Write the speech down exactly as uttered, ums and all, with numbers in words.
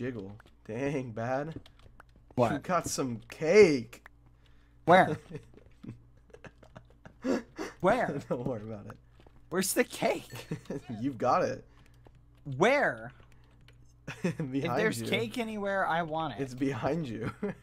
jiggle. Dang, bad. What? You got some cake. Where? Where? Don't worry about it. Where's the cake? You've got it. Where? Behind If there's you. cake anywhere, I want it. It's behind you.